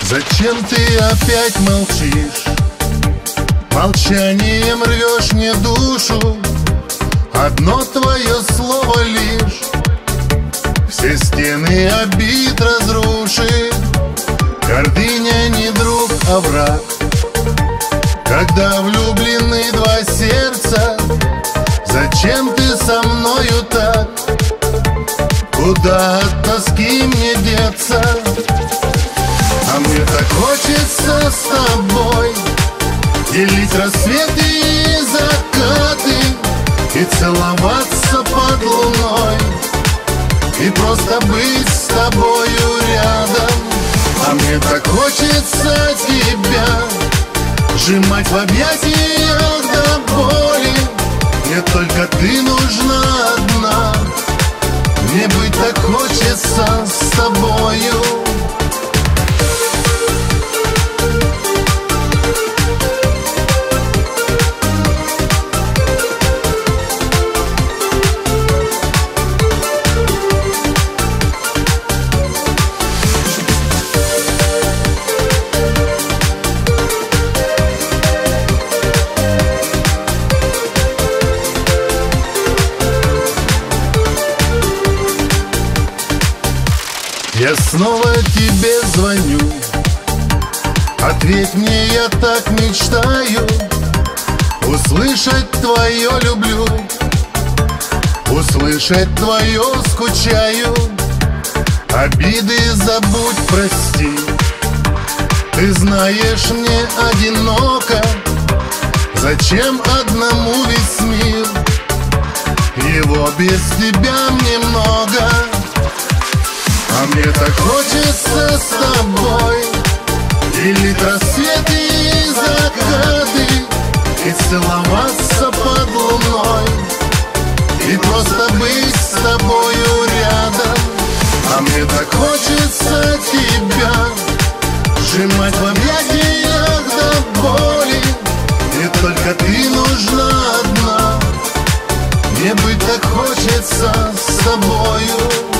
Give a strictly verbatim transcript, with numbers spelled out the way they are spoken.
Зачем ты опять молчишь? Молчанием рвешь мне душу. Одно твое слово лишь все стены обид разрушит. Гордыня не друг, а враг. Когда влюблены два сердца, зачем ты со мною так? Куда от тоски мне деться? А мне так хочется с тобой делить рассветы и закаты, и целоваться под луной, и просто быть с тобою рядом. А мне так хочется тебя сжимать в объятиях до боли. Мне только ты нужна одна. Мне быть так хочется с тобою. Я снова тебе звоню. Ответь мне, я так мечтаю услышать твое люблю, услышать твое скучаю. Обиды забудь, прости. Ты знаешь, мне одиноко. Зачем одному весь мир? Его без тебя мне много. А мне так хочется с тобой делить рассветы и закаты, и целоваться под луной, и просто быть с тобою рядом. А мне так хочется тебя сжимать в объятиях до боли. Мне только ты нужна одна. Мне быть так хочется с тобою.